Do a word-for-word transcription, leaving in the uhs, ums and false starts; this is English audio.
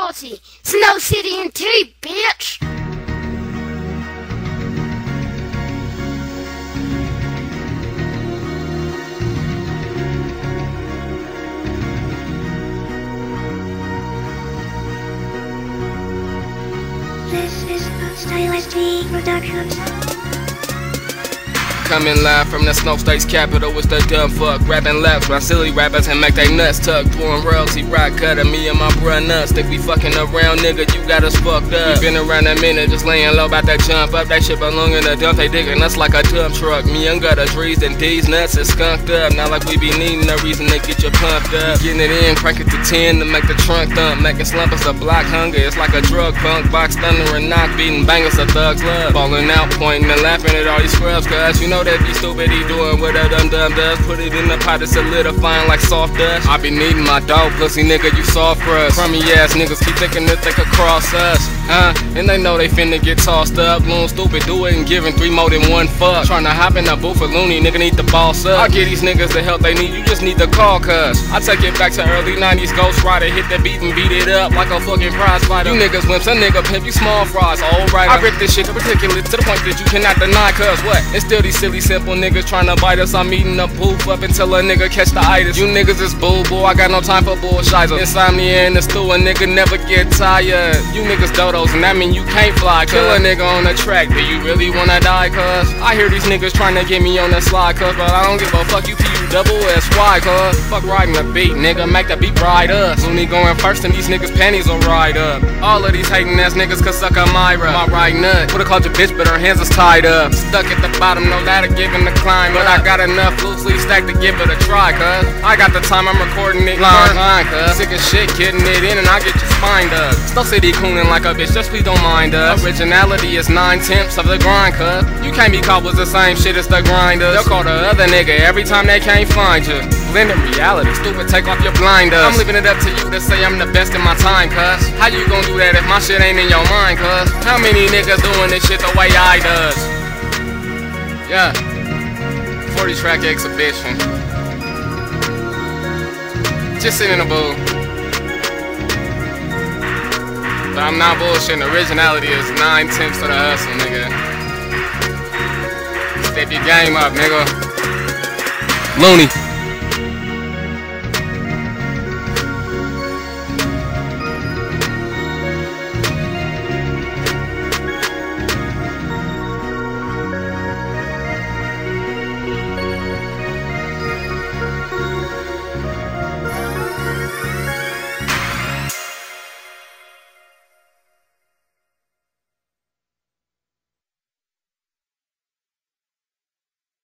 quality. Snow City and T, bitch. This is a Stylist T Productions. Coming live from the Snow State's capital, it's the dumb fuck rapping laps by silly rappers and make they nuts tuck. Pouring royalty rock cutter, me and my bruh nuts. Think we fucking around, nigga, you got us fucked up. We been around a minute, just laying low, about that jump up. That shit belong in the dump, they digging us like a dump truck. Me and gutter trees and these nuts is skunked up. Not like we be needing a reason to get you pumped up. Getting it in, crank it to ten to make the trunk thump. Making slump us a block hunger, it's like a drug punk. Box thunder and knock beating bangers a thug's love. Falling out, pointing and laughing at all these scrubs, cuz you know that be stupid, he doing what a dum dum does. Put it in the pot, it's solidifying like soft dust. I be needing my dog pussy, nigga, you soft crust. Crummy ass niggas keep thinking that they could cross us, huh? And they know they finna get tossed up. Loon stupid, do it and giving three more than one fuck. Tryna hop in the booth for loony, nigga need the boss up. I give these niggas the help they need, you just need to call, cuz I take it back to early nineties, Ghost Rider, hit the beat and beat it up like a fucking prize fighter. You niggas wimps, a nigga pimp, you small fries, alright. I rip this shit to particular to the point that you cannot deny, cuz what? It's still these silly simple niggas tryna bite us. I'm eating the poof up until a nigga catch the itis. You niggas is boo boo, I got no time for bullshit. Insomnia in the stew, a nigga never get tired. You niggas dodos, and that mean you can't fly, cuz. Kill a nigga on the track, do you really wanna die, cuz? I hear these niggas tryna get me on the slide, cuz, but I don't give a fuck, you P U double S Y, cuz. Fuck riding the beat, nigga, make the beat ride us. Looney going first and these niggas panties will ride up. All of these hating ass niggas could suck a Myra. My right nut, would've called your bitch, but her hands is tied up. Stuck at the bottom, no ladder giving the climb, but I got enough loose leaf stack to give it a try, cuz. I got the time, I'm recording it line, line, cuz. Sick of shit, getting it in and I get your spine dug. Snow City cooning like a bitch, just please don't mind us. Originality is nine tenths of the grind, cuz. You can't be caught with the same shit as the grinders. They'll call the other nigga every time they can't find you. Blended reality, stupid, take off your blinders. I'm leaving it up to you to say I'm the best in my time, cuz. How you gon' do that if my shit ain't in your mind, cuz? How many niggas doing this shit the way I does? Yeah. forty track exhibition. Just sitting in a booth. But I'm not bullshitting. Originality is nine tenths of the hustle, nigga. Step your game up, nigga. Looney.